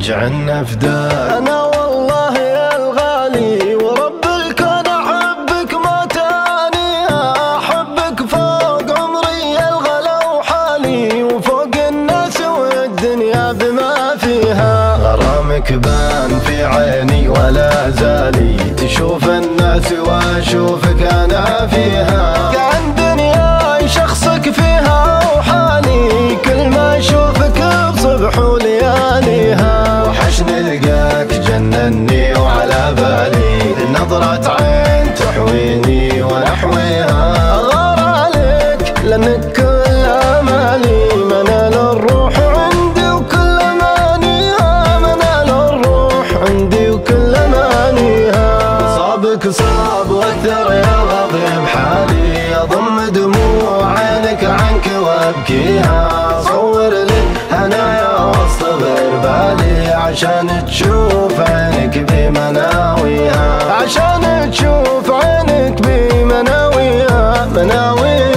جعلنا فداك. أنا والله يا الغالي ورب الكون أحبك ما تاني، أحبك فوق عمري الغلا وحالي وفوق الناس والدنيا بما فيها. غرامك بان في عيني ولا زالي، تشوف الناس واشوفك انا فيها. كأن دنياي شخصك فيها وحالي، كل ما اشوفك بصبح ولياليها. وحشني لقاك جنني وعلى بالي، نظرة عين تحويني ونحويها. أغار عليك لأنك كل أمالي، منال الروح عندي وكل أمانيها، منال الروح عندي وكل أمانيها. صابك صاب واكثر يا غضب حالي، أضم دموع عينك عنك وابكيها. صور لي هنايا واصطبر بالي، عشان تشوف عينك بمناويها، عشان تشوف عينك بمناويها مناويها.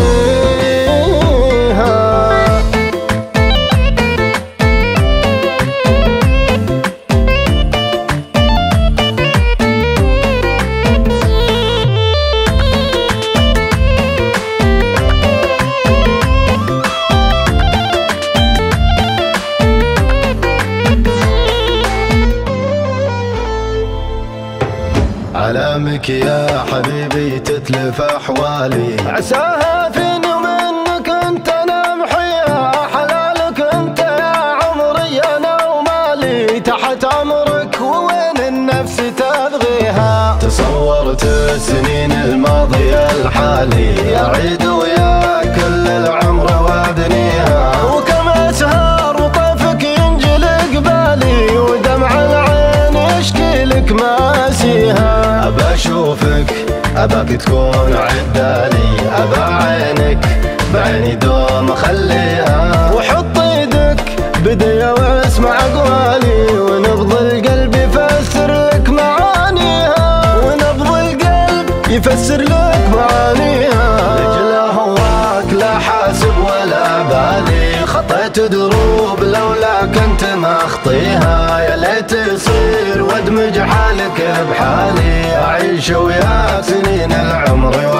علامك يا حبيبي تتلف أحوالي، عساها فيني ومنك انت انا محيا، حلالك انت يا عمري انا ومالي، تحت امرك ووين النفس تبغيها. تصورت السنين الماضية الحالي، أعيد وياك كل العمر وابنيها. وكم اسهر وطيفك ينجلق بالي، ودمع العين يشكي لك ماسيها. أبى أشوفك أباك تكون عدالي، أبى عينك بعيني دوم أخليها. وحط ايدك بدي واسمع اقوالي، ونبض القلب يفسر لك معانيها، ونبض القلب يفسر لك معانيها. لجل هواك لا حاسب ولا بالي، خطيت دروب لولاك انت ما اخطيها. يا ليت يصير وادمج حالك بحالي، اعيش وياك سنين العمر